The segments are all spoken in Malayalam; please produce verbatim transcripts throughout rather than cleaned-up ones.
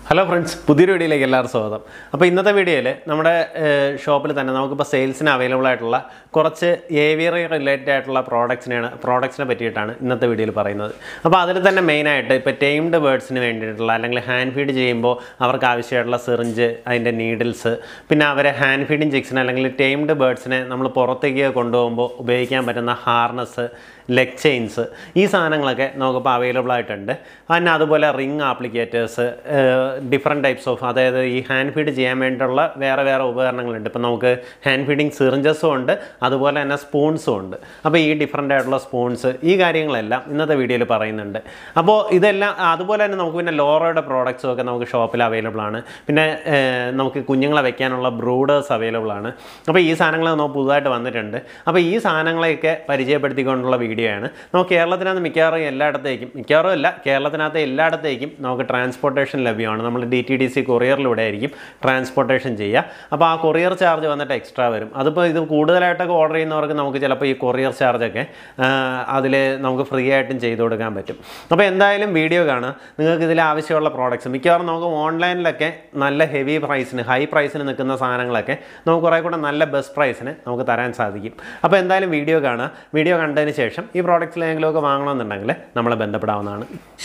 Hello friends, പുതിയൊരു വീഡിയോയിലേക്ക് എല്ലാവർക്കും സ്വാഗതം. അപ്പോൾ ഇന്നത്തെ വീഡിയോയിൽ നമ്മുടെ ഷോപ്പിൽ തന്നെ നമുക്കിപ്പോൾ സെയിൽസിന് അവൈലബിൾ ആയിട്ടുള്ള കുറച്ച് ഏവിയറി റിലേറ്റഡ് ആയിട്ടുള്ള പ്രോഡക്ട്സിനെയാണ് പ്രോഡക്ട്സിനെ പറ്റിയിട്ടാണ് ഇന്നത്തെ വീഡിയോയിൽ പറയുന്നത്. അപ്പോൾ അതിൽ തന്നെ മെയിനായിട്ട് ഇപ്പോൾ ടൈംഡ് ബേർഡ്സിന് വേണ്ടിയിട്ടുള്ള അല്ലെങ്കിൽ ഹാൻഡ് ഫീഡ് ചെയ്യുമ്പോൾ അവർക്ക് ആവശ്യമായിട്ടുള്ള സിറിഞ്ച്, അതിൻ്റെ നീഡിൽസ്, പിന്നെ അവരെ ഹാൻഡ് ഫീഡിങ് ചിക്സിന് അല്ലെങ്കിൽ ടൈംഡ് ബേർഡ്സിനെ നമ്മൾ പുറത്തേക്ക് കൊണ്ടുപോകുമ്പോൾ ഉപയോഗിക്കാൻ പറ്റുന്ന ഹാർനസ്, ലെഗ് ചെയിൻസ്, ഈ സാധനങ്ങളൊക്കെ നമുക്കിപ്പോൾ അവൈലബിൾ ആയിട്ടുണ്ട്. പിന്നെ അതുപോലെ ring applicators, different types of, അതായത് ഈ ഹാൻഡ് ഫീഡ് ചെയ്യാൻ വേണ്ടിയിട്ടുള്ള വേറെ വേറെ ഉപകരണങ്ങളുണ്ട്. ഇപ്പോൾ നമുക്ക് ഹാൻഡ് ഫീഡിങ് സിറിഞ്ചസും ഉണ്ട്, അതുപോലെ തന്നെ സ്പൂൺസും ഉണ്ട്. അപ്പോൾ ഈ ഡിഫറെൻ്റ് ആയിട്ടുള്ള സ്പൂൺസ്, ഈ കാര്യങ്ങളെല്ലാം ഇന്നത്തെ വീഡിയോയിൽ പറയുന്നുണ്ട്. അപ്പോൾ ഇതെല്ലാം അതുപോലെ തന്നെ നമുക്ക് പിന്നെ ലോറോയുടെ പ്രോഡക്റ്റ്സും ഒക്കെ നമുക്ക് ഷോപ്പിൽ അവൈലബിൾ ആണ്. പിന്നെ നമുക്ക് കുഞ്ഞുങ്ങളെ വെക്കാനുള്ള ബ്രൂഡേഴ്സ് അവൈലബിൾ ആണ്. അപ്പോൾ ഈ സാധനങ്ങൾ നമുക്ക് പുതുതായിട്ട് വന്നിട്ടുണ്ട്. അപ്പോൾ ഈ സാധനങ്ങളെയൊക്കെ പരിചയപ്പെടുത്തിക്കൊണ്ടുള്ള വീഡിയോ ആണ്. നമുക്ക് കേരളത്തിനകത്ത് മിക്കവാറും എല്ലായിടത്തേക്കും, മിക്കവാറും അല്ല കേരളത്തിനകത്ത് എല്ലായിടത്തേക്കും നമുക്ക് ട്രാൻസ്പോർട്ടേഷൻ ലഭ്യമാണ്. നമ്മൾ ഡി ടി ഡി സി കൊറിയറിലൂടെ ആയിരിക്കും ട്രാൻസ്പോർട്ടേഷൻ ചെയ്യുക. അപ്പോൾ ആ കൊറിയർ ചാർജ് വന്നിട്ട് എക്സ്ട്രാ വരും. അതിപ്പോൾ ഇത് കൂടുതലായിട്ടൊക്കെ ഓർഡർ ചെയ്യുന്നവർക്ക് നമുക്ക് ചിലപ്പോൾ ഈ കൊറിയർ ചാർജൊക്കെ അതിൽ നമുക്ക് ഫ്രീ ആയിട്ടും ചെയ്ത് കൊടുക്കാൻ പറ്റും. അപ്പോൾ എന്തായാലും വീഡിയോ കാണുക. നിങ്ങൾക്ക് ഇതിൽ ആവശ്യമുള്ള പ്രോഡക്റ്റ്സ് മിക്കവാറും നമുക്ക് ഓൺലൈനിലൊക്കെ നല്ല ഹെവി പ്രൈസിന്, ഹൈ പ്രൈസിന് നിൽക്കുന്ന സാധനങ്ങളൊക്കെ നമുക്ക് കുറേ കൂടെ നല്ല ബെസ്റ്റ് പ്രൈസിന് നമുക്ക് തരാൻ സാധിക്കും. അപ്പോൾ എന്തായാലും വീഡിയോ കാണുക. വീഡിയോ കണ്ടതിന് ശേഷം ഈ പ്രോഡക്റ്റ്സിലെങ്കിലുമൊക്കെ വാങ്ങണമെന്നുണ്ടെങ്കിൽ നമ്മളെ ബന്ധപ്പെടാവുന്നതാണ്.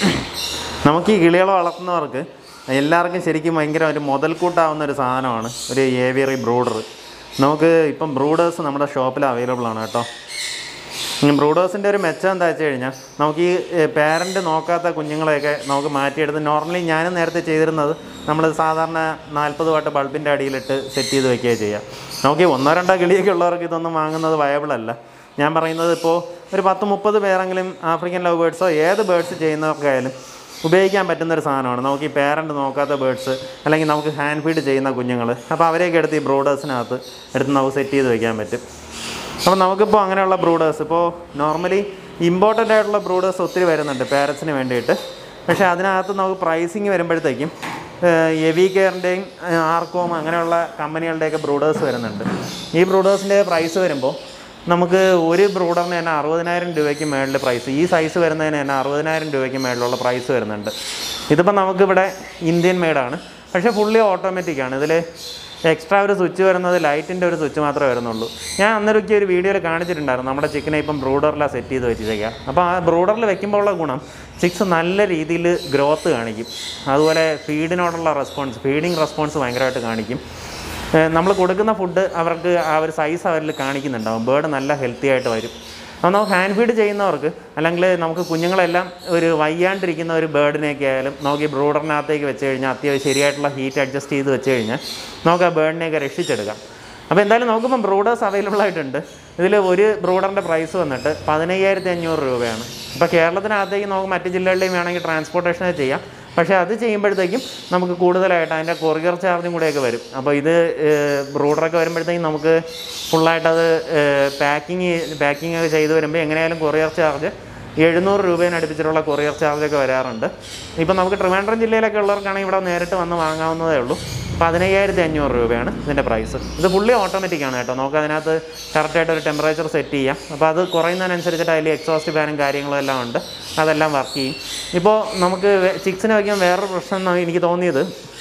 നമുക്ക് ഈ കിളികളെ വളർത്തുന്നവർക്ക് എല്ലാവർക്കും ശരിക്കും ഭയങ്കര ഒരു മുതൽക്കൂട്ടാവുന്ന ഒരു സാധനമാണ് ഒരു ഏവിയറി ബ്രൂഡർ. നമുക്ക് ഇപ്പം ബ്രൂഡേഴ്സ് നമ്മുടെ ഷോപ്പിൽ അവൈലബിൾ ആണ് കേട്ടോ. ബ്രൂഡേഴ്സിൻ്റെ ഒരു മെച്ചം എന്താ വെച്ച് കഴിഞ്ഞാൽ നമുക്ക് ഈ പേരൻറ്റ് നോക്കാത്ത കുഞ്ഞുങ്ങളെയൊക്കെ നമുക്ക് മാറ്റിയെടുത്ത്, നോർമലി ഞാനും നേരത്തെ ചെയ്തിരുന്നത് നമ്മൾ സാധാരണ നാൽപ്പത് വാട്ട് ബൾബിൻ്റെ അടിയിലിട്ട് സെറ്റ് ചെയ്ത് വയ്ക്കുകയാണ് ചെയ്യുക. നമുക്ക് ഈ ഒന്നോ രണ്ടോ കിളിയൊക്കെ ഉള്ളവർക്ക് ഇതൊന്നും വാങ്ങുന്നത് വയബിളല്ല. ഞാൻ പറയുന്നത് ഇപ്പോൾ ഒരു പത്ത് മുപ്പത് പേരെങ്കിലും ആഫ്രിക്കൻ ലവ് ബേർഡ്സോ ഏത് ബേർഡ്സ് ചെയ്യുന്നവർക്കായാലും ഉപയോഗിക്കാൻ പറ്റുന്നൊരു സാധനമാണ്. നമുക്ക് ഈ പേരൻറ്റ് നോക്കാത്ത ബേർഡ്സ് അല്ലെങ്കിൽ നമുക്ക് ഹാൻഡ് ഫീഡ് ചെയ്യുന്ന കുഞ്ഞുങ്ങൾ, അപ്പോൾ അവരെയൊക്കെ എടുത്ത് ഈ ബ്രൂഡേഴ്സിനകത്ത് എടുത്ത് നമുക്ക് സെറ്റ് ചെയ്ത് വയ്ക്കാൻ പറ്റും. അപ്പോൾ നമുക്കിപ്പോൾ അങ്ങനെയുള്ള ബ്രൂഡേഴ്സ്, ഇപ്പോൾ നോർമലി ഇമ്പോർട്ടൻ്റ് ആയിട്ടുള്ള ബ്രൂഡേഴ്സ് ഒത്തിരി വരുന്നുണ്ട് പേരൻസിന് വേണ്ടിയിട്ട്. പക്ഷേ അതിനകത്ത് നമുക്ക് പ്രൈസിങ് വരുമ്പോഴത്തേക്കും എവി കെയറിൻ്റെയും ആർക്കോം അങ്ങനെയുള്ള കമ്പനികളുടെയൊക്കെ ബ്രൂഡേഴ്സ് വരുന്നുണ്ട്. ഈ ബ്രൂഡേഴ്സിൻ്റെ പ്രൈസ് വരുമ്പോൾ നമുക്ക് ഒരു ബ്രൂഡറിന് തന്നെ അറുപതിനായിരം രൂപയ്ക്ക് മേളിൽ പ്രൈസ്, ഈ സൈസ് വരുന്നതിന് തന്നെ അറുപതിനായിരം രൂപയ്ക്ക് മേളിലുള്ള പ്രൈസ് വരുന്നുണ്ട്. ഇതിപ്പോൾ നമുക്കിവിടെ ഇന്ത്യൻ മെയ്ഡാണ്, പക്ഷേ ഫുള്ളി ഓട്ടോമാറ്റിക്കാണ്. ഇതിൽ എക്സ്ട്രാ ഒരു സ്വിച്ച് വരുന്നത് ലൈറ്റിൻ്റെ ഒരു സ്വിച്ച് മാത്രമേ വരുന്നുള്ളൂ. ഞാൻ അന്നേരമൊക്കെ ഒരു വീഡിയോയിൽ കാണിച്ചിട്ടുണ്ടായിരുന്നു നമ്മുടെ ചിക്കനെ ഇപ്പം ബ്രൂഡറിലാണ് സെറ്റ് ചെയ്ത് വെച്ചിരിക്കുക. അപ്പോൾ ആ ബ്രൂഡറിൽ വെക്കുമ്പോൾ ഉള്ള ഗുണം ചിക്സ് നല്ല രീതിയിൽ ഗ്രോത്ത് കാണിക്കും. അതുപോലെ ഫീഡിനോടുള്ള റെസ്പോൺസ്, ഫീഡിങ് റെസ്പോൺസ് ഭയങ്കരമായിട്ട് കാണിക്കും. നമ്മൾ കൊടുക്കുന്ന ഫുഡ് അവർക്ക് ആ ഒരു സൈസ് അവരിൽ കാണിക്കുന്നുണ്ടാവും. ബേർഡ് നല്ല ഹെൽത്തി ആയിട്ട് വരും. അപ്പോൾ നമുക്ക് ഹാൻഡ് ഫീഡ് ചെയ്യുന്നവർക്ക് അല്ലെങ്കിൽ നമുക്ക് കുഞ്ഞുങ്ങളെല്ലാം ഒരു വയ്യാണ്ടിരിക്കുന്ന ഒരു ബേർഡിനെയൊക്കെ ആയാലും നമുക്ക് ഈ ബ്രൂഡറിനകത്തേക്ക് വെച്ച് കഴിഞ്ഞാൽ അത്യാവശ്യം ശരിയായിട്ടുള്ള ഹീറ്റ് അഡ്ജസ്റ്റ് ചെയ്ത് വെച്ച് കഴിഞ്ഞാൽ നമുക്ക് ആ ബേർഡിനെയൊക്കെ രക്ഷിച്ചെടുക്കാം. അപ്പോൾ എന്തായാലും നമുക്കിപ്പം ബ്രൂഡേഴ്സ് അവൈലബിൾ ആയിട്ടുണ്ട്. ഇതിൽ ഒരു ബ്രൂഡറിൻ്റെ പ്രൈസ് വന്നിട്ട് പതിനയ്യായിരത്തി അഞ്ഞൂറ് രൂപയാണ്. ഇപ്പോൾ കേരളത്തിനകത്തേക്ക് നമുക്ക് മറ്റ് ജില്ലകളിലെയും വേണമെങ്കിൽ ട്രാൻസ്പോർട്ടേഷൻ ചെയ്യാം. പക്ഷേ അത് ചെയ്യുമ്പോഴത്തേക്കും നമുക്ക് കൂടുതലായിട്ട് അതിൻ്റെ കൊറിയർ ചാർജും കൂടെയൊക്കെ വരും. അപ്പോൾ ഇത് ബ്രൂഡറൊക്കെ വരുമ്പോഴത്തേക്കും നമുക്ക് ഫുള്ളായിട്ടത് പാക്കിങ് പാക്കിംഗ് ഒക്കെ ചെയ്ത് വരുമ്പോൾ എങ്ങനെയായാലും കൊറിയർ ചാർജ് എഴുന്നൂറ് രൂപേനെ അടുപ്പിച്ചിട്ടുള്ള കൊറിയർ ചാർജൊക്കെ വരാറുണ്ട്. ഇപ്പം നമുക്ക് ട്രിവാൻഡ്രം ജില്ലയിലൊക്കെ ഉള്ളവർക്കാണെങ്കിൽ ഇവിടെ നേരിട്ട് വന്ന് വാങ്ങാവുന്നതേ ഉള്ളൂ. പതിനയ്യായിരത്തി അഞ്ഞൂറ് രൂപയാണ് ഇതിൻ്റെ പ്രൈസ്. ഇത് ഫുള്ളി ഓട്ടോമാറ്റിക്കാണ് കേട്ടോ. നമുക്ക് അതിനകത്ത് കറക്റ്റായിട്ട് ഒരു ടെമ്പറേച്ചർ സെറ്റ് ചെയ്യാം. അപ്പോൾ അത് കുറയുന്നതിനനുസരിച്ചിട്ട് അതിൽ എക്സോസ്റ്റ് ഫാനും കാര്യങ്ങളും എല്ലാം ഉണ്ട്, അതെല്ലാം വർക്ക് ചെയ്യും. ഇപ്പോൾ നമുക്ക് ചിക്സിന് വയ്ക്കാൻ വേറൊരു പ്രശ്നം എനിക്ക് തോന്നിയത്,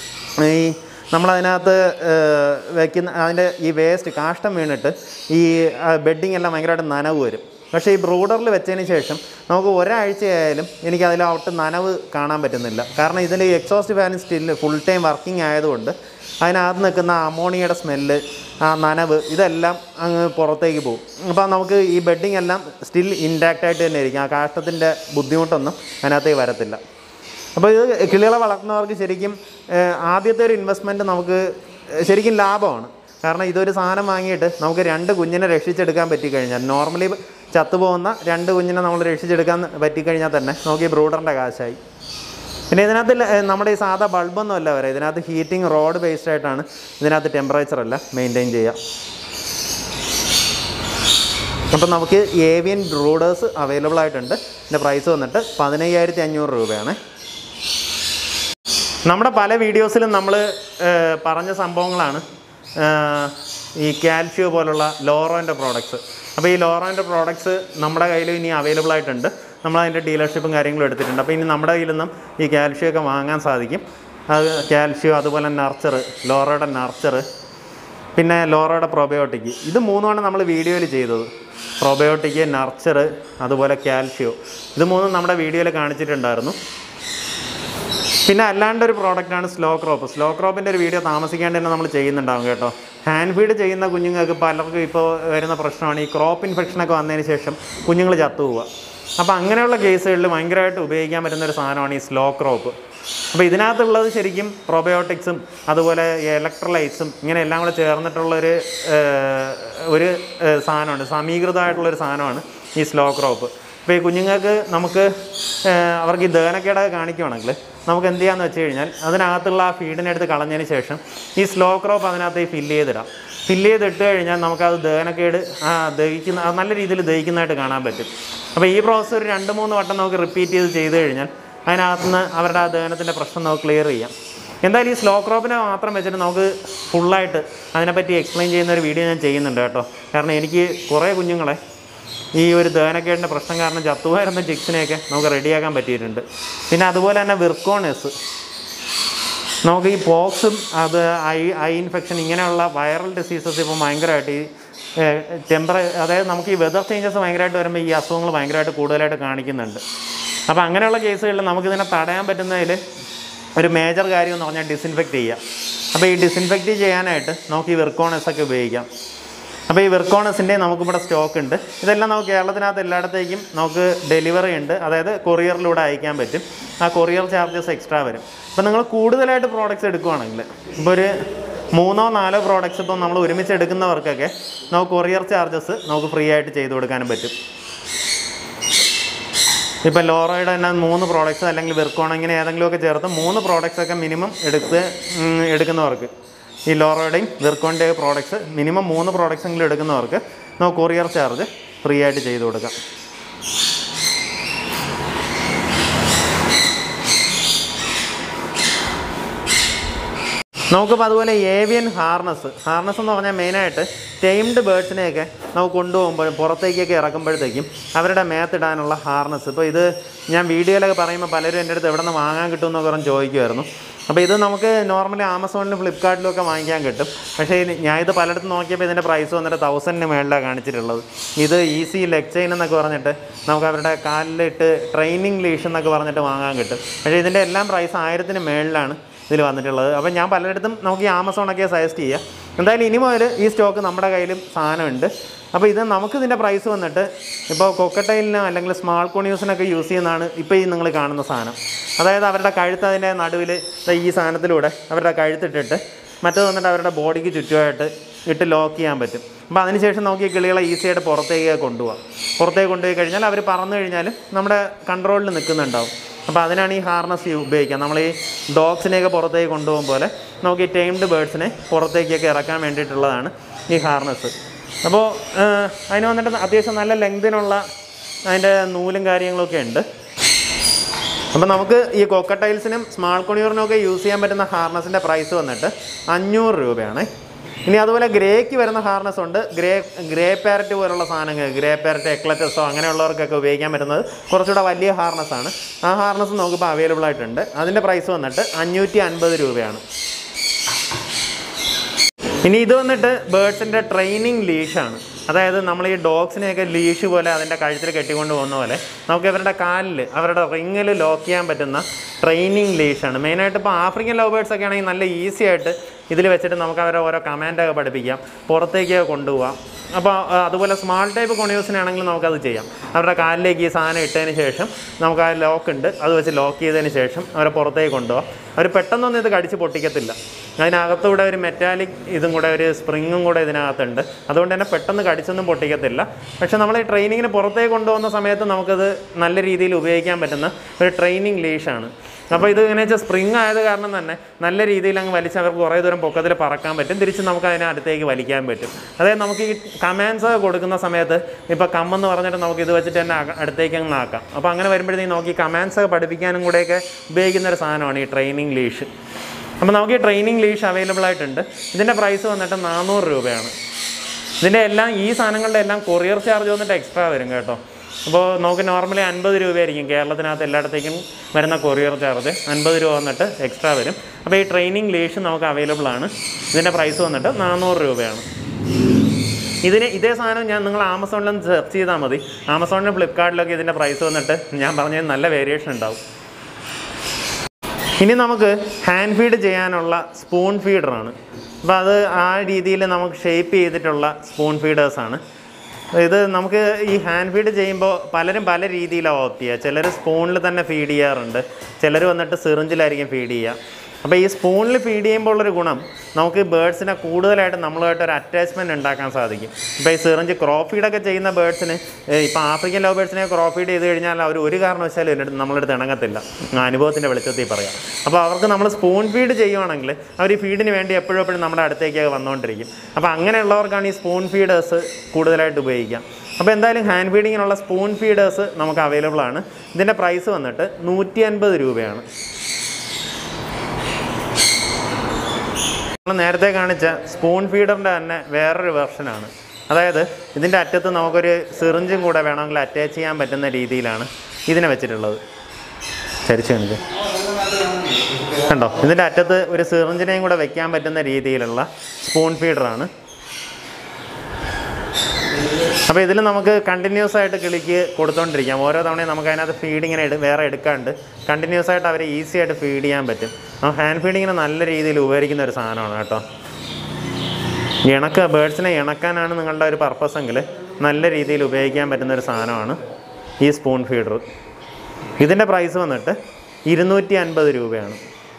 ഈ നമ്മളതിനകത്ത് വയ്ക്കുന്ന അതിൻ്റെ ഈ വേസ്റ്റ് കാഷ്ടം വീണിട്ട് ഈ ബെഡിങ് എല്ലാം ഭയങ്കരമായിട്ട് നനവ് വരും. പക്ഷേ ഈ ബ്രൂഡറിൽ വെച്ചതിന് ശേഷം നമുക്ക് ഒരാഴ്ചയായാലും എനിക്ക് അതിലോട്ട് നനവ് കാണാൻ പറ്റുന്നില്ല. കാരണം ഇതിൽ exhaust fan still full time working ആയതുകൊണ്ട് അതിനകത്ത് നിൽക്കുന്ന അമോണിയയുടെ സ്മെല്ല്, ആ നനവ്, ഇതെല്ലാം അങ്ങ് പുറത്തേക്ക് പോകും. അപ്പോൾ നമുക്ക് ഈ ബെഡിങ് എല്ലാം സ്റ്റിൽ ഇൻടാക്റ്റായിട്ട് തന്നെ ഇരിക്കും. ആ കാഷ്ടത്തിൻ്റെ ബുദ്ധിമുട്ടൊന്നും അതിനകത്തേക്ക് വരത്തില്ല. അപ്പോൾ ഇത് കിളികളെ വളർത്തുന്നവർക്ക് ശരിക്കും ആദ്യത്തെ ഒരു ഇൻവെസ്റ്റ്മെൻറ്റ് നമുക്ക് ശരിക്കും ലാഭമാണ്. കാരണം ഇതൊരു സാധനം വാങ്ങിയിട്ട് നമുക്ക് രണ്ട് കുഞ്ഞിനെ രക്ഷിച്ചെടുക്കാൻ പറ്റിക്കഴിഞ്ഞാൽ, നോർമലി ചത്തുപോകുന്ന രണ്ട് കുഞ്ഞിനെ നമ്മൾ രക്ഷിച്ചെടുക്കാൻ പറ്റിക്കഴിഞ്ഞാൽ തന്നെ നമുക്ക് ഈ ബ്രൂഡറിൻ്റെ കാശായി. പിന്നെ ഇതിനകത്ത് നമ്മുടെ ഈ സാധാ ബൾബൊന്നും അല്ല വരെ, ഇതിനകത്ത് ഹീറ്റിംഗ് റോഡ് ബേസ്ഡ് ആയിട്ടാണ് ഇതിനകത്ത് ടെമ്പറേച്ചറെല്ലാം മെയിൻറ്റെയിൻ ചെയ്യുക. അപ്പം നമുക്ക് ഏവിയൻ ബ്രൂഡേഴ്സ് അവൈലബിൾ ആയിട്ടുണ്ട്. ഇതിൻ്റെ പ്രൈസ് വന്നിട്ട് പതിനയ്യായിരത്തി അഞ്ഞൂറ് രൂപയാണ്. നമ്മുടെ പല വീഡിയോസിലും നമ്മൾ പറഞ്ഞ സംഭവങ്ങളാണ് ഈ കാൽഷ്യോ പോലുള്ള ലോറോൻ്റെ പ്രോഡക്ട്സ്. അപ്പോൾ ഈ ലോറോൻ്റെ പ്രോഡക്ട്സ് നമ്മുടെ കയ്യിൽ ഇനി അവൈലബിൾ ആയിട്ടുണ്ട്. നമ്മളതിൻ്റെ ഡീലർഷിപ്പും കാര്യങ്ങളും എടുത്തിട്ടുണ്ട്. അപ്പോൾ ഇനി നമ്മുടെ കയ്യിൽ നിന്നും ഈ കാൽഷ്യോ ഒക്കെ വാങ്ങാൻ സാധിക്കും. അത് കാൽഷ്യം, അതുപോലെ നർച്ചർ, ലോറയുടെ നർച്ചർ, പിന്നെ ലോറയുടെ പ്രോബയോട്ടിക്. ഇത് മൂന്നുമാണ് നമ്മൾ വീഡിയോയിൽ ചെയ്തത്. പ്രോബയോട്ടിക്, നർച്ചർ, അതുപോലെ കാൽഷ്യോ, ഇത് മൂന്നും നമ്മുടെ വീഡിയോയിൽ കാണിച്ചിട്ടുണ്ടായിരുന്നു. പിന്നെ അല്ലാണ്ടൊരു പ്രോഡക്റ്റാണ് സ്ലോ ക്രോപ്പ്. സ്ലോ ക്രോപ്പിൻ്റെ ഒരു വീഡിയോ താമസിക്കാണ്ട് തന്നെ നമ്മൾ ചെയ്യുന്നുണ്ടാകും കേട്ടോ. ഹാൻഡ് ഫീഡ് ചെയ്യുന്ന കുഞ്ഞുങ്ങൾക്ക് പലർക്കും ഇപ്പോൾ വരുന്ന പ്രശ്നമാണ് ഈ ക്രോപ്പ് ഇൻഫെക്ഷനൊക്കെ വന്നതിന് ശേഷം കുഞ്ഞുങ്ങൾ ചത്തുപോവുക. അപ്പോൾ അങ്ങനെയുള്ള കേസുകളിൽ ഭയങ്കരമായിട്ട് ഉപയോഗിക്കാൻ പറ്റുന്നൊരു സാധനമാണ് ഈ സ്ലോ ക്രോപ്പ്. അപ്പോൾ ഇതിനകത്തുള്ളത് ശരിക്കും പ്രോബയോട്ടിക്സും അതുപോലെ ഇലക്ട്രോലൈറ്റ്സും ഇങ്ങനെ എല്ലാം കൂടെ ചേർന്നിട്ടുള്ളൊരു ഒരു സാധനമാണ്, സമീകൃതമായിട്ടുള്ളൊരു സാധനമാണ് ഈ സ്ലോ ക്രോപ്പ്. അപ്പോൾ ഈ കുഞ്ഞുങ്ങൾക്ക് നമുക്ക് അവർക്ക് ഈ ദഹനക്കേടൊക്കെ കാണിക്കുകയാണെങ്കിൽ നമുക്ക് എന്ത് ചെയ്യാമെന്ന് വെച്ച് കഴിഞ്ഞാൽ അതിനകത്തുള്ള ആ ഫീഡിനെടുത്ത് കളഞ്ഞതിന് ശേഷം ഈ സ്ലോ ക്രോപ്പ് അതിനകത്ത് ഫില്ല് ചെയ്തിടാം. ഫില്ല് ചെയ്തിട്ട് കഴിഞ്ഞാൽ നമുക്കത് ദഹനക്കേട് ആ ദഹിക്കുന്ന നല്ല രീതിയിൽ ദഹിക്കുന്നതായിട്ട് കാണാൻ പറ്റും. അപ്പോൾ ഈ പ്രോസസ്സ് ഒരു രണ്ട് മൂന്ന് വട്ടം നമുക്ക് റിപ്പീറ്റ് ചെയ്ത് ചെയ്ത് കഴിഞ്ഞാൽ അതിനകത്തുനിന്ന് അവരുടെ ആ ദഹനത്തിൻ്റെ പ്രശ്നം നമുക്ക് ക്ലിയർ ചെയ്യാം. എന്തായാലും ഈ സ്ലോ ക്രോപ്പിനെ മാത്രം വെച്ചിട്ട് നമുക്ക് ഫുള്ളായിട്ട് അതിനെപ്പറ്റി എക്സ്പ്ലെയിൻ ചെയ്യുന്ന ഒരു വീഡിയോ ഞാൻ ചെയ്യുന്നുണ്ട് കേട്ടോ. കാരണം എനിക്ക് കുറേ കുഞ്ഞുങ്ങളെ ഈ ഒരു ദഹനക്കേടിൻ്റെ പ്രശ്നം കാരണം ചത്തുപോയിരുന്ന ചിക്സിനെയൊക്കെ നമുക്ക് റെഡിയാക്കാൻ പറ്റിയിട്ടുണ്ട്. പിന്നെ അതുപോലെ തന്നെ വിർക്കോണസ്, നമുക്ക് ഈ പോക്സും അത് ഐ ഐ ഇൻഫെക്ഷൻ ഇങ്ങനെയുള്ള വൈറൽ ഡിസീസസ് ഇപ്പോൾ ഭയങ്കരമായിട്ട് ഈ ടെമ്പറ അതായത് നമുക്ക് ഈ വെതർ ചേഞ്ചസ് ഭയങ്കരമായിട്ട് വരുമ്പോൾ ഈ അസുഖങ്ങൾ ഭയങ്കരമായിട്ട് കൂടുതലായിട്ട് കാണിക്കുന്നുണ്ട്. അപ്പോൾ അങ്ങനെയുള്ള കേസുകളിൽ നമുക്കിതിനെ തടയാൻ പറ്റുന്നതിൽ ഒരു മേജർ കാര്യം എന്ന് പറഞ്ഞാൽ ഡിസിൻഫെക്റ്റ് ചെയ്യുക. അപ്പോൾ ഈ ഡിസിൻഫെക്റ്റ് ചെയ്യാനായിട്ട് നമുക്ക് ഈ വിർക്കോണസൊക്കെ ഉപയോഗിക്കാം. അപ്പോൾ ഈ വിർക്കോണസിൻ്റെ നമുക്കിവിടെ സ്റ്റോക്ക് ഉണ്ട്. ഇതെല്ലാം നമുക്ക് കേരളത്തിനകത്ത് എല്ലായിടത്തേക്കും നമുക്ക് ഡെലിവറി ഉണ്ട്, അതായത് കൊറിയറിലൂടെ അയക്കാൻ പറ്റും. ആ കൊറിയർ ചാർജസ് എക്സ്ട്രാ വരും. അപ്പോൾ നിങ്ങൾ കൂടുതലായിട്ട് പ്രോഡക്റ്റ്സ് എടുക്കുകയാണെങ്കിൽ ഇപ്പോൾ ഒരു മൂന്നോ നാലോ പ്രോഡക്റ്റ്സ് ഇപ്പോൾ നമ്മൾ ഒരുമിച്ച് എടുക്കുന്നവർക്കൊക്കെ നമുക്ക് കൊറിയർ ചാർജസ് നമുക്ക് ഫ്രീ ആയിട്ട് ചെയ്ത് കൊടുക്കാനും പറ്റും. ഇപ്പോൾ ലോറയുടെ തന്നെ മൂന്ന് പ്രോഡക്റ്റ്സ് അല്ലെങ്കിൽ വിർക്കോൺ ഇങ്ങനെ ഏതെങ്കിലുമൊക്കെ ചേർത്ത് മൂന്ന് പ്രോഡക്റ്റ്സൊക്കെ മിനിമം എടുത്ത് എടുക്കുന്നവർക്ക് ഈ ലോറയുടെയും വിർക്കോണിൻ്റെയും പ്രോഡക്റ്റ്സ് മിനിമം മൂന്ന് പ്രോഡക്റ്റ്സെങ്കിലും എടുക്കുന്നവർക്ക് നമുക്ക് കൊറിയർ ചാർജ് ഫ്രീ ആയിട്ട് ചെയ്ത് കൊടുക്കാം. നമുക്കിപ്പോൾ അതുപോലെ ഏവിയൻ ഹാർനസ് ഹാർനസ് എന്ന് പറഞ്ഞാൽ മെയിനായിട്ട് ടൈംഡ് ബേർഡ്സിനെയൊക്കെ നമുക്ക് കൊണ്ടുപോകുമ്പോൾ പുറത്തേക്കൊക്കെ ഇറക്കുമ്പോഴത്തേക്കും അവരുടെ മേത്തിടാനുള്ള ഹാർനസ്. ഇപ്പോൾ ഇത് ഞാൻ വീഡിയോയിലൊക്കെ പറയുമ്പോൾ പലരും എൻ്റെ അടുത്ത് എവിടെ നിന്ന് വാങ്ങാൻ കിട്ടുമെന്നൊക്കെ പറഞ്ഞ് ചോദിക്കുമായിരുന്നു. അപ്പോൾ ഇത് നമുക്ക് നോർമലി ആമസോണിലും ഫ്ലിപ്കാർട്ടിലും ഒക്കെ വാങ്ങിക്കാൻ കിട്ടും. പക്ഷേ ഞാൻ ഇത് പലയിടത്തും നോക്കിയപ്പോൾ ഇതിൻ്റെ പ്രൈസ് വന്നിട്ട് തൗസൻഡിന് മേളിലാണ് കാണിച്ചിട്ടുള്ളത്. ഇത് ഈസി ലെഗ് ചെയിൻ എന്നൊക്കെ പറഞ്ഞിട്ട് നമുക്ക് അവരുടെ കാലിലിട്ട് ട്രെയിനിങ് ലീഷ് എന്നൊക്കെ പറഞ്ഞിട്ട് വാങ്ങാൻ കിട്ടും. പക്ഷേ ഇതിൻ്റെ എല്ലാം പ്രൈസ് ആയിരത്തിന് മേളിലാണ് ഇതിൽ വന്നിട്ടുള്ളത്. അപ്പോൾ ഞാൻ പലയിടത്തും നമുക്ക് ഈ ആമസോണൊക്കെ സജസ്റ്റ് ചെയ്യുക. എന്തായാലും ഇനി മുതൽ ഈ സ്റ്റോക്ക് നമ്മുടെ കയ്യിലും സാധനമുണ്ട്. അപ്പോൾ ഇത് നമുക്കിതിൻ്റെ പ്രൈസ് വന്നിട്ട് ഇപ്പോൾ കൊക്കട്ടൈലിനോ അല്ലെങ്കിൽ സ്മാൾ കോണിയൂസിനൊക്കെ യൂസ് ചെയ്യുന്നതാണ് ഇപ്പോൾ ഈ നിങ്ങൾ കാണുന്ന സാധനം. അതായത് അവരുടെ കഴുത്ത് അതിൻ്റെ നടുവിൽ ഈ സാധനത്തിലൂടെ അവരുടെ കഴുത്തിട്ടിട്ട് മറ്റേത് വന്നിട്ട് അവരുടെ ബോഡിക്ക് ചുറ്റുമായിട്ട് ഇട്ട് ലോക്ക് ചെയ്യാൻ പറ്റും. അപ്പോൾ അതിനുശേഷം നമുക്ക് ഈ കിളികളെ ഈസിയായിട്ട് പുറത്തേക്ക് കൊണ്ടുപോകാം. പുറത്തേക്ക് കൊണ്ടുപോയി കഴിഞ്ഞാൽ അവർ പറന്നു കഴിഞ്ഞാൽ നമ്മുടെ കൺട്രോളിൽ നിൽക്കുന്നുണ്ടാവും. അപ്പോൾ അതിനാണ് ഈ ഹാർനസ് ഉപയോഗിക്കുക. നമ്മൾ ഈ ഡോഗ്സിനെയൊക്കെ പുറത്തേക്ക് കൊണ്ടുപോകും പോലെ നമുക്ക് ഈ ടൈംഡ് ബേർഡ്സിനെ പുറത്തേക്കൊക്കെ ഇറക്കാൻ വേണ്ടിയിട്ടുള്ളതാണ് ഈ ഹാർനസ്. അപ്പോൾ അതിന് വന്നിട്ട് അത്യാവശ്യം നല്ല ലെങ്തിനുള്ള അതിൻ്റെ നൂലും കാര്യങ്ങളൊക്കെ ഉണ്ട്. അപ്പോൾ നമുക്ക് ഈ കോക്കട്ടൈൽസിനും സ്മാൾ കൊണിയൂറിനും ഒക്കെ യൂസ് ചെയ്യാൻ പറ്റുന്ന ഹാർനസിൻ്റെ പ്രൈസ് വന്നിട്ട് അഞ്ഞൂറ് രൂപയാണ്. ഇനി അതുപോലെ ഗ്രേക്ക് വരുന്ന ഹാർനസ് ഉണ്ട്. ഗ്രേ ഗ്രേ പാരറ്റ് പോലുള്ള സാധനങ്ങൾ, ഗ്രേ പാരറ്റ് എക്ലറ്റസോ അങ്ങനെയുള്ളവർക്കൊക്കെ ഉപയോഗിക്കാൻ പറ്റുന്നത് കുറച്ചുകൂടെ വലിയ ഹാർനസ്സാണ്. ആ ഹാർനസ് നമുക്കിപ്പോൾ അവൈലബിൾ ആയിട്ടുണ്ട്. അതിൻ്റെ പ്രൈസ് വന്നിട്ട് അഞ്ഞൂറ്റി അൻപത് രൂപയാണ്. ഇനി ഇത് വന്നിട്ട് ബേർഡ്സിൻ്റെ ട്രെയിനിങ് ലീഷാണ്. അതായത് നമ്മൾ ഈ ഡോഗ്സിനെയൊക്കെ ലീഷ് പോലെ അതിൻ്റെ കഴുത്തിൽ കെട്ടിക്കൊണ്ട് പോകുന്ന പോലെ നമുക്ക് ഇവരുടെ കാലിൽ അവരുടെ റിങ്ങിൽ ലോക്ക് ചെയ്യാൻ പറ്റുന്ന ട്രെയിനിങ് ലീഷാണ്. മെയിനായിട്ട് ഇപ്പോൾ ആഫ്രിക്കൻ ലവ് ബേർഡ്സ് ഒക്കെ ആണെങ്കിൽ നല്ല ഈസി ആയിട്ട് ഇതിൽ വെച്ചിട്ട് നമുക്ക് അവരെ ഓരോ കമാൻഡൊക്കെ പഠിപ്പിക്കാം, പുറത്തേക്ക് കൊണ്ടുപോകാം. അപ്പോൾ അതുപോലെ സ്മാൾ ടൈപ്പ് കൊണിയൂസിനാണെങ്കിൽ നമുക്കത് ചെയ്യാം. അവരുടെ കാലിലേക്ക് ഈ സാധനം ഇട്ടതിന് ശേഷം നമുക്ക് ആ ലോക്ക് ഉണ്ട്, അത് വെച്ച് ലോക്ക് ചെയ്തതിന് ശേഷം അവരെ പുറത്തേക്ക് കൊണ്ടുപോകാം. അവർ പെട്ടെന്നൊന്നും ഇത് കടിച്ച് പൊട്ടിക്കത്തില്ല. അതിനകത്തൂടെ ഒരു മെറ്റാലിക് ഇതും കൂടെ ഒരു സ്പ്രിങ്ങും കൂടെ ഇതിനകത്തുണ്ട്. അതുകൊണ്ട് തന്നെ പെട്ടെന്ന് കടിച്ചൊന്നും പൊട്ടിക്കത്തില്ല. പക്ഷേ നമ്മൾ ഈ ട്രെയിനിങ്ങിന് പുറത്തേക്ക് കൊണ്ടുപോകുന്ന സമയത്ത് നമുക്കത് നല്ല രീതിയിൽ ഉപയോഗിക്കാൻ പറ്റുന്ന ഒരു ട്രെയിനിങ് ലീഷാണ്. അപ്പോൾ ഇത് ഇങ്ങനെ വെച്ചാൽ സ്പ്രിങ് ആയത് കാരണം തന്നെ നല്ല രീതിയിൽ അങ്ങ് വലിച്ച് അവർക്ക് കുറേ ദൂരം പൊക്കത്തിൽ പറക്കാൻ പറ്റും. തിരിച്ച് നമുക്ക് അതിനെ അടുത്തേക്ക് വലിക്കാൻ പറ്റും. അതായത് നമുക്ക് ഈ കമാൻഡ്സ് കൊടുക്കുന്ന സമയത്ത് ഇപ്പോൾ കമ്മെന്ന് പറഞ്ഞിട്ട് നമുക്ക് ഇത് വെച്ചിട്ട് തന്നെ അടുത്തേക്ക് അങ്ങ് ആക്കാം. അപ്പോൾ അങ്ങനെ വരുമ്പോഴത്തേക്കും നമുക്ക് ഈ കമാൻഡ്സ് പഠിപ്പിക്കാനും കൂടെയൊക്കെ ഉപയോഗിക്കുന്ന ഒരു സാധനമാണ് ഈ ട്രെയിനിങ് ലീഷ്. അപ്പോൾ നമുക്ക് ഈ ട്രെയിനിങ് ലീഷ് അവൈലബിൾ ആയിട്ടുണ്ട്. ഇതിൻ്റെ പ്രൈസ് വന്നിട്ട് നാനൂറ് രൂപയാണ്. ഇതിൻ്റെ എല്ലാം ഈ സാധനങ്ങളുടെ എല്ലാം കൊറിയർ ചാർജ് വന്നിട്ട് എക്സ്ട്രാ വരും കേട്ടോ. അപ്പോൾ നമുക്ക് നോർമലി അൻപത് രൂപയായിരിക്കും കേരളത്തിനകത്ത് എല്ലായിടത്തേക്കും വരുന്ന കൊറിയർ ചാർജ്. അൻപത് രൂപ വന്നിട്ട് എക്സ്ട്രാ വരും. അപ്പോൾ ഈ ട്രെയിനിങ് ലീഷ് നമുക്ക് അവൈലബിൾ ആണ്. ഇതിൻ്റെ പ്രൈസ് വന്നിട്ട് നാനൂറ് രൂപയാണ്. ഇതിന് ഇതേ സാധനം ഞാൻ നിങ്ങൾ ആമസോണിലൊന്ന് സെർച്ച് ചെയ്താൽ മതി. ആമസോണിലും ഫ്ലിപ്കാർട്ടിലൊക്കെ ഇതിൻ്റെ പ്രൈസ് വന്നിട്ട് ഞാൻ പറഞ്ഞത് നല്ല വേരിയേഷൻ ഉണ്ടാവും. ഇനി നമുക്ക് ഹാൻഡ് ഫീഡ് ചെയ്യാനുള്ള സ്പൂൺ ഫീഡറാണ്. അപ്പോൾ അത് ആ രീതിയിൽ നമുക്ക് ഷേപ്പ് ചെയ്തിട്ടുള്ള സ്പൂൺ ഫീഡേഴ്സാണ്. ഇത് നമുക്ക് ഈ ഹാൻഡ് ഫീഡ് ചെയ്യുമ്പോൾ പലരും പല രീതിയിലാണ് ഓപ്റ്റ് ചെയ്യുക. ചിലർ സ്പൂണിൽ തന്നെ ഫീഡ് ചെയ്യാറുണ്ട്, ചിലർ വന്നിട്ട് സിറിഞ്ചിലായിരിക്കും ഫീഡ് ചെയ്യുക. അപ്പോൾ ഈ സ്പൂണിൽ ഫീഡ് ചെയ്യുമ്പോൾ ഉള്ളൊരു ഗുണം നമുക്ക് ബേഡ്സിനെ കൂടുതലായിട്ട് നമ്മളുമായിട്ട് ഒരു അറ്റാച്ച്മെൻറ്റ് ഉണ്ടാക്കാൻ സാധിക്കും. ഇപ്പോൾ ഈ സിറിഞ്ച് ക്രോപ്പ് ഫീഡൊക്കെ ചെയ്യുന്ന ബേഡ്സിന്, ഇപ്പോൾ ആഫ്രിക്കൻ ലവ് ബേഡ്സിനെ ക്രോപ്പ് ഫീഡ് ചെയ്ത് കഴിഞ്ഞാൽ അവർ ഒരു കാരണവശാലും നമ്മളെടുത്ത് ഇണങ്ങത്തില്ല, അനുഭവത്തിൻ്റെ വെളിച്ചത്തിൽ പറയാം. അപ്പോൾ അവർക്ക് നമ്മൾ സ്പൂൺ ഫീഡ് ചെയ്യുവാണെങ്കിൽ അവർ ഈ ഫീഡിന് വേണ്ടി എപ്പോഴും എപ്പോഴും നമ്മുടെ അടുത്തേക്ക് വന്നുകൊണ്ടിരിക്കും. അപ്പോൾ അങ്ങനെയുള്ളവർക്കാണ് ഈ സ്പൂൺ ഫീഡേഴ്സ് കൂടുതലായിട്ട് ഉപയോഗിക്കാം. അപ്പോൾ എന്തായാലും ഹാൻഡ് ഫീഡിങ്ങിനുള്ള സ്പൂൺ ഫീഡേഴ്സ് നമുക്ക് അവൈലബിൾ ആണ്. ഇതിൻ്റെ പ്രൈസ് വന്നിട്ട് നൂറ്റി അൻപത് രൂപയാണ്. നമ്മൾ നേരത്തെ കാണിച്ച സ്പൂൺ ഫീഡറിൻ്റെ തന്നെ വേറൊരു വെർഷനാണ്. അതായത് ഇതിൻ്റെ അറ്റത്ത് നമുക്കൊരു സിറിഞ്ചും കൂടെ വേണമെങ്കിൽ അറ്റാച്ച് ചെയ്യാൻ പറ്റുന്ന രീതിയിലാണ് ഇതിനെ വെച്ചിട്ടുള്ളത്. ചരിച്ച് കാണിച്ച് കണ്ടോ, ഇതിൻ്റെ അറ്റത്ത് ഒരു സിറിഞ്ചിനെയും കൂടെ വെക്കാൻ പറ്റുന്ന രീതിയിലുള്ള സ്പൂൺ ഫീഡറാണ്. അപ്പോൾ ഇതിൽ നമുക്ക് കണ്ടിന്യൂസ് ആയിട്ട് കിളിക്ക് കൊടുത്തുകൊണ്ടിരിക്കാം. ഓരോ തവണയും നമുക്ക് അതിനകത്ത് ഫീഡിങ്ങിനെ എടു വേറെ എടുക്കാണ്ട് കണ്ടിന്യൂസ് ആയിട്ട് അവരെ ഈസി ആയിട്ട് ഫീഡ് ചെയ്യാൻ പറ്റും. ആ ഹാൻഡ് ഫീഡിങ്ങിന് നല്ല രീതിയിൽ ഉപകരിക്കുന്ന ഒരു സാധനമാണ് കേട്ടോ. ഇണക്ക ബേഡ്സിനെ ഇണക്കാനാണ് നിങ്ങളുടെ ഒരു പർപ്പസ് എങ്കിൽ നല്ല രീതിയിൽ ഉപയോഗിക്കാൻ പറ്റുന്ന ഒരു സാധനമാണ് ഈ സ്പൂൺ ഫീഡർ. ഇതിൻ്റെ പ്രൈസ് വന്നിട്ട് ഇരുന്നൂറ്റി അൻപത് രൂപയാണ്.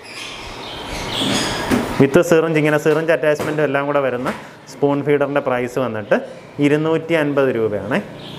വിത്ത് സിറിഞ്ച്, ഇങ്ങനെ സിറിഞ്ച് അറ്റാച്ച്മെൻറ്റും എല്ലാം കൂടെ വരുന്ന സ്പൂൺ ഫീഡറിൻ്റെ പ്രൈസ് വന്നിട്ട് ഇരുന്നൂറ്റി അൻപത് രൂപയാണ്.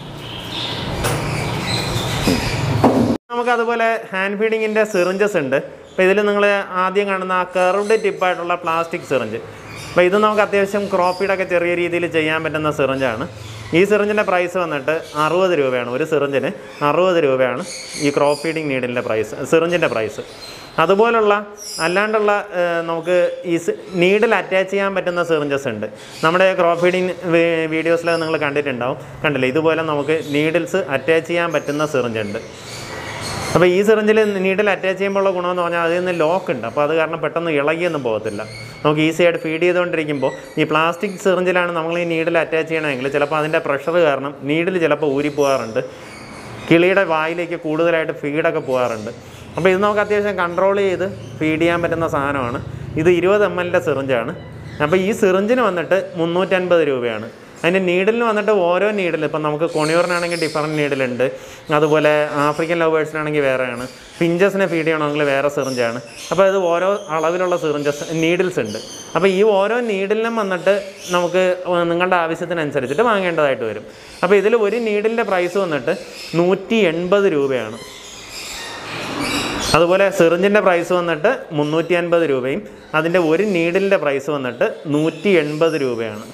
നമുക്കതുപോലെ ഹാൻഡ് ഫീഡിങ്ങിൻ്റെ സിറിഞ്ചസ് ഉണ്ട്. അപ്പോൾ ഇതിൽ നിങ്ങൾ ആദ്യം കാണുന്ന ആ കർവ്ഡ് ടിപ്പായിട്ടുള്ള പ്ലാസ്റ്റിക് സിറിഞ്ച്, അപ്പോൾ ഇത് നമുക്ക് അത്യാവശ്യം ക്രോപ്പ് ഫീഡൊക്കെ ചെറിയ രീതിയിൽ ചെയ്യാൻ പറ്റുന്ന സിറിഞ്ചാണ്. ഈ സിറിഞ്ചിൻ്റെ പ്രൈസ് വന്നിട്ട് അറുപത് രൂപയാണ്. ഒരു സിറിഞ്ചിന് അറുപത് രൂപയാണ് ഈ ക്രോപ്പ് ഫീഡിങ് നീഡിലിൻ്റെ പ്രൈസ്, സിറിഞ്ചിൻ്റെ പ്രൈസ്. അതുപോലുള്ള അല്ലാണ്ടുള്ള നമുക്ക് ഈ നീഡിൽ അറ്റാച്ച് ചെയ്യാൻ പറ്റുന്ന സിറിഞ്ചസ് ഉണ്ട്. നമ്മുടെ ക്രോപ്പ് ഫീഡിങ് വീഡിയോസിൽ നിങ്ങൾ കണ്ടിട്ടുണ്ടാവും, കണ്ടില്ലേ? ഇതുപോലെ നമുക്ക് നീഡിൽസ് അറ്റാച്ച് ചെയ്യാൻ പറ്റുന്ന സിറിഞ്ച് ഉണ്ട്. അപ്പോൾ ഈ സിറിഞ്ചിൽ നീഡിൽ അറ്റാച്ച് ചെയ്യുമ്പോഴുള്ള ഗുണമെന്ന് പറഞ്ഞാൽ അതിൽ നിന്ന് ലോക്ക് ഉണ്ട്. അപ്പോൾ അത് കാരണം പെട്ടെന്ന് ഇളകിയൊന്നും പോകത്തില്ല. നമുക്ക് ഈസി ആയിട്ട് ഫീഡ് ചെയ്തുകൊണ്ടിരിക്കുമ്പോൾ ഈ പ്ലാസ്റ്റിക് സിറിഞ്ചിലാണ് നമ്മൾ ഈ നീഡിൽ അറ്റാച്ച് ചെയ്യണമെങ്കിൽ ചിലപ്പോൾ അതിൻ്റെ പ്രഷർ കാരണം നീഡിൽ ചിലപ്പോൾ ഊരിപ്പോകാറുണ്ട്, കിളിയുടെ വായിലേക്ക് കൂടുതലായിട്ട് ഫീഡൊക്കെ പോകാറുണ്ട്. അപ്പോൾ ഇത് നമുക്ക് അത്യാവശ്യം കൺട്രോൾ ചെയ്ത് ഫീഡ് ചെയ്യാൻ പറ്റുന്ന സാധനമാണ്. ഇത് ഇരുപത് എം എല്ലിൻ്റെ സിറിഞ്ചാണ്. അപ്പോൾ ഈ സിറിഞ്ചിന് വന്നിട്ട് മുന്നൂറ്റൻപത് രൂപയാണ്. അതിൻ്റെ നീഡിലിന് വന്നിട്ട് ഓരോ നീഡിൽ, ഇപ്പം നമുക്ക് കൊണിയൂറിനാണെങ്കിൽ ഡിഫറൻറ്റ് നീഡിലുണ്ട്, അതുപോലെ ആഫ്രിക്കൻ ലവ് ബേഡ്സിനാണെങ്കിൽ വേറെയാണ്, ഫിഞ്ചസിനെ ഫീഡ് ചെയ്യണമെങ്കിൽ വേറെ സിറിഞ്ചാണ്. അപ്പോൾ ഇത് ഓരോ അളവിലുള്ള സിറിഞ്ചസ് നീഡിൽസ് ഉണ്ട്. അപ്പോൾ ഈ ഓരോ നീഡിലിനും വന്നിട്ട് നമുക്ക് നിങ്ങളുടെ ആവശ്യത്തിനനുസരിച്ചിട്ട് വാങ്ങേണ്ടതായിട്ട് വരും. അപ്പോൾ ഇതിൽ ഒരു നീഡിലിൻ്റെ പ്രൈസ് വന്നിട്ട് നൂറ്റി എൺപത് രൂപയാണ്. അതുപോലെ സിറിഞ്ചിൻ്റെ പ്രൈസ് വന്നിട്ട് മുന്നൂറ്റി അൻപത് രൂപയും അതിൻ്റെ ഒരു നീഡിലിൻ്റെ പ്രൈസ് വന്നിട്ട് നൂറ്റി എൺപത് രൂപയാണ്.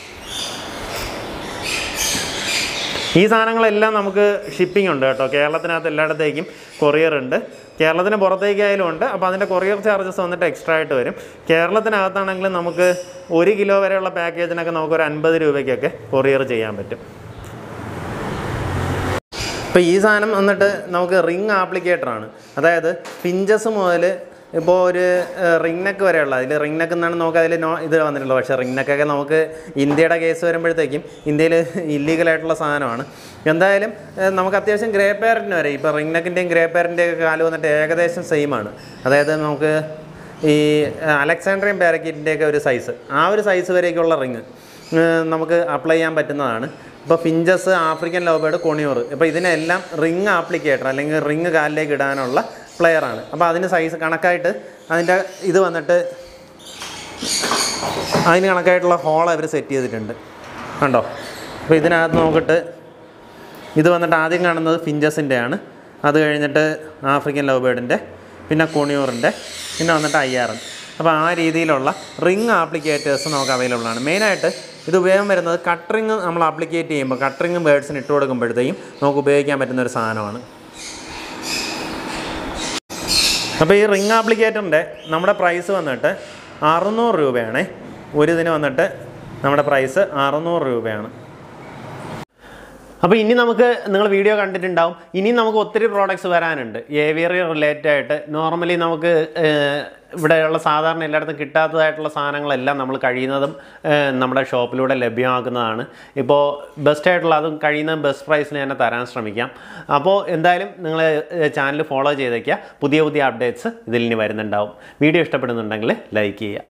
ഈ സാധനങ്ങളെല്ലാം നമുക്ക് ഷിപ്പിംഗ് ഉണ്ട് കേട്ടോ. കേരളത്തിനകത്ത് എല്ലായിടത്തേക്കും കൊറിയർ ഉണ്ട്, കേരളത്തിന് പുറത്തേക്കായാലും ഉണ്ട്. അപ്പോൾ അതിൻ്റെ കൊറിയർ ചാർജസ് വന്നിട്ട് എക്സ്ട്രാ ആയിട്ട് വരും. കേരളത്തിനകത്താണെങ്കിലും നമുക്ക് ഒരു കിലോ വരെയുള്ള പാക്കേജിനൊക്കെ നമുക്കൊരു അൻപത് രൂപയ്ക്കൊക്കെ കൊറിയർ ചെയ്യാൻ പറ്റും. ഇപ്പോൾ ഈ സാധനം വന്നിട്ട് നമുക്ക് റിങ് ആപ്ലിക്കേറ്ററാണ്. അതായത് പിഞ്ചസ് മുതൽ ഇപ്പോൾ ഒരു റിംഗ് നെക്ക് വരെയുള്ള, അതിൽ റിംഗ് നെക്ക് എന്നാണ് നമുക്ക് അതിൽ നോ ഇത് വന്നിട്ടുള്ളത്. പക്ഷേ റിംഗ് നെക്കൊക്കെ നമുക്ക് ഇന്ത്യയുടെ കേസ് വരുമ്പോഴത്തേക്കും ഇന്ത്യയിൽ ഇല്ലീഗലായിട്ടുള്ള സാധനമാണ്. എന്തായാലും നമുക്ക് അത്യാവശ്യം ഗ്രേ പാരറ്റിന് വരെ, ഇപ്പോൾ റിംഗ് നെക്കിൻ്റെയും ഗ്രേ പാരറ്റിൻ്റെയൊക്കെ കാല് വന്നിട്ട് ഏകദേശം സെയിമാണ്. അതായത് നമുക്ക് ഈ അലക്സാൻഡ്രിയൻ പാരക്കീറ്റിൻ്റെയൊക്കെ ഒരു സൈസ്, ആ ഒരു സൈസ് വരേക്കുള്ള റിങ് നമുക്ക് അപ്ലൈ ചെയ്യാൻ പറ്റുന്നതാണ്. ഇപ്പോൾ finches, African love bird, conure, ഇപ്പോൾ ഇതിനെല്ലാം റിങ് ആപ്ലിക്കേറ്റർ അല്ലെങ്കിൽ റിങ് കാലിലേക്ക് ഇടാനുള്ള പ്ലെയറാണ്. അപ്പോൾ അതിന് സൈസ് കണക്കായിട്ട് അതിൻ്റെ ഇത് വന്നിട്ട് അതിന് കണക്കായിട്ടുള്ള ഹോൾ അവർ സെറ്റ് ചെയ്തിട്ടുണ്ട് കണ്ടോ. അപ്പോൾ ഇതിനകത്ത് നോക്കിയിട്ട് ഇത് വന്നിട്ട് ആദ്യം കാണുന്നത് ഫിഞ്ചസിൻ്റെയാണ്, അത് കഴിഞ്ഞിട്ട് ആഫ്രിക്കൻ ലവ് ബേർഡിൻ്റെ, പിന്നെ കൊണിയൂറിൻ്റെ, പിന്നെ വന്നിട്ട് ഐ ആർ എൻ. അപ്പോൾ ആ രീതിയിലുള്ള റിങ് ആപ്ലിക്കേറ്റേഴ്സ് നമുക്ക് അവൈലബിൾ ആണ്. മെയിനായിട്ട് ഇത് ഉപയോഗം വരുന്നത് കട്ടറിങ് നമ്മൾ ആപ്ലിക്കേറ്റ് ചെയ്യുമ്പോൾ, കട്ടറിങ് ബേഡ്സിന് ഇട്ട് കൊടുക്കുമ്പോഴത്തേക്കും നമുക്ക് ഉപയോഗിക്കാൻ പറ്റുന്നൊരു സാധനമാണ്. അപ്പോൾ ഈ റിങ് ആപ്ലിക്കേറ്ററിൻ്റെ നമ്മുടെ പ്രൈസ് വന്നിട്ട് അറുന്നൂറ് രൂപയാണ്. ഒരു ഇതിന് വന്നിട്ട് നമ്മുടെ പ്രൈസ് അറുന്നൂറ് രൂപയാണ്. അപ്പോൾ ഇനി നമുക്ക് നിങ്ങൾ വീഡിയോ കണ്ടിട്ടുണ്ടാവും, ഇനി നമുക്ക് ഒത്തിരി പ്രോഡക്റ്റ്സ് വരാനുണ്ട് ഏവിയറി റിലേറ്റഡ് ആയിട്ട്. നോർമലി നമുക്ക് ഇവിടെയുള്ള സാധാരണ എല്ലായിടത്തും കിട്ടാത്തതായിട്ടുള്ള സാധനങ്ങളെല്ലാം നമ്മൾ കഴിയുന്നതും നമ്മുടെ ഷോപ്പിലൂടെ ലഭ്യമാക്കുന്നതാണ്. ഇപ്പോൾ ബെസ്റ്റ് ആയിട്ടുള്ള അതും കഴിയുന്ന ബെസ്റ്റ് പ്രൈസിന് തന്നെ തരാൻ ശ്രമിക്കാം. അപ്പോൾ എന്തായാലും നിങ്ങൾ ചാനൽ ഫോളോ ചെയ്തേക്കുക, പുതിയ പുതിയ അപ്ഡേറ്റ്സ് ഇതിൽ ഇനി വരുന്നുണ്ടാവും. വീഡിയോ ഇഷ്ടപ്പെടുന്നുണ്ടെങ്കിൽ ലൈക്ക് ചെയ്യുക.